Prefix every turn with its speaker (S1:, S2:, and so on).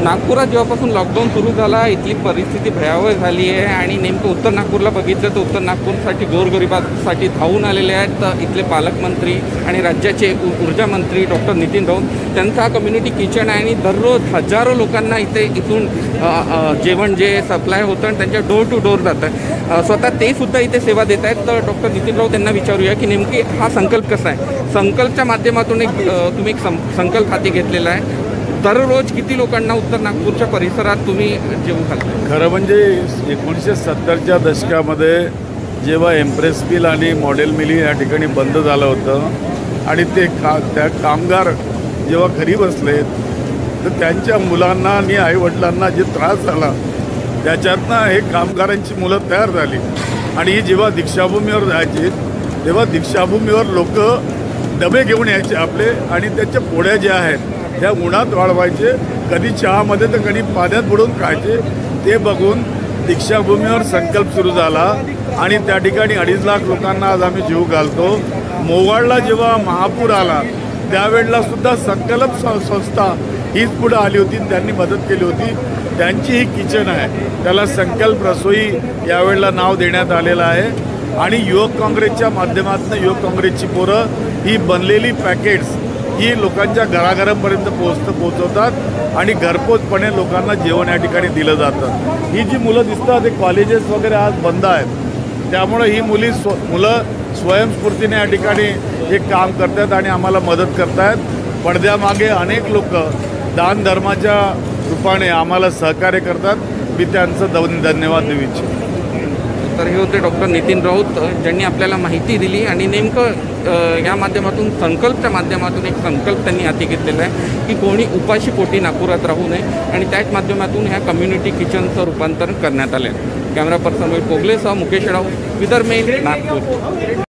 S1: नागपुरात जेव्हापासून लॉकडाऊन सुरू झाला इथली परिस्थिती भयावह झाली आहे आणि नेमकं उत्तर नागपूरला बघितलं तर उत्तर नागपूरसाठी गोरगरिबांसाठी धावून आलेले आहेत तर इथले पालकमंत्री आणि राज्याचे ऊर्जा मंत्री डॉक्टर नितीन राऊत त्यांचा हा कम्युनिटी किचन आहे आणि दररोज हजारो लोकांना इथून जेवण जे सप्लाय होतं आणि त्यांच्या डोर टू डोर जातं स्वतः ते सुद्धा इथे सेवा देत आहेत। तर डॉक्टर नितीन राऊत त्यांना विचारूया की नेमकी हा संकल्प कसा आहे। संकल्पच्या माध्यमातून तुम्ही एक संकल्प हाती घेतलेला आहे। दररोज किती लोकांना उत्तर नागपूरच्या परिसरात तुम्ही जेवू घालता?
S2: खरं म्हणजे 1970च्या दशकामध्ये जेव्हा एम्प्रेस मिल आणि मॉडेल मिल या ठिकाणी बंद झालं होतं आणि त्या कामगार जेव्हा घरी बसले तर त्यांच्या मुलांना आणि आईवडिलांना जे त्रास झाला त्याच्यातनं हे कामगारांची मुलं तयार झाली आणि ही जेव्हा दीक्षाभूमीवर जायची तेव्हा दीक्षाभूमीवर लोक डबे घेऊन यायचे आपले आणि त्याच्या पोळ्या ज्या आहेत त्या उन्हात वाळवायचे, कधी चहामध्ये तर कधी पाण्यात बुडून खायचे। ते बघून दीक्षाभूमीवर संकल्प सुरू झाला आणि त्या ठिकाणी 2.5 लाख लोकांना आज आम्ही जीव घालतो। मोवाडला जेव्हा महापूर आला त्यावेळेला सुद्धा संकल्प संस्था हीच पुढे आली होती, त्यांनी मदत केली होती। त्यांची ही किचन आहे, त्याला संकल्प रसोई यावेळेला नाव देण्यात आलेलं आहे आणि युवक काँग्रेसच्या माध्यमातून युवक काँग्रेसची पोरं ही बनलेली पॅकेट्स ही लोकांच्या घराघरापर्यंत पोहोचवतात आणि घरपोचपणे लोकांना जेवण या ठिकाणी दिलं जातं। ही जी मुलं दिसतात ते कॉलेजेस वगैरे आज बंद आहेत, त्यामुळे ही मुलं स्वयंस्फूर्तीने या ठिकाणी हे काम करतात आणि आम्हाला मदत करतायत। पडद्यामागे अनेक लोक दान धर्माच्या रूपाने आम्हाला सहकार्य करतात। मी त्यांचं धन्यवाद देऊ इच्छितो।
S1: तर हे होते डॉक्टर नितीन राऊत ज्यांनी आपल्याला माहिती दिली आणि नेमकं या माध्यमातून संकल्पच्या माध्यमातून एक संकल्प त्यांनी हाती घेतलेला आहे की कोणी उपाशी पोटी नागपुरात राहू नये आणि त्याच माध्यमातून ह्या कम्युनिटी किचनचं रूपांतरण करण्यात आलं आहे। कॅमेरा पर्सन पोगलेसह मुकेश राव, विदर्भ मेल, नागपूर।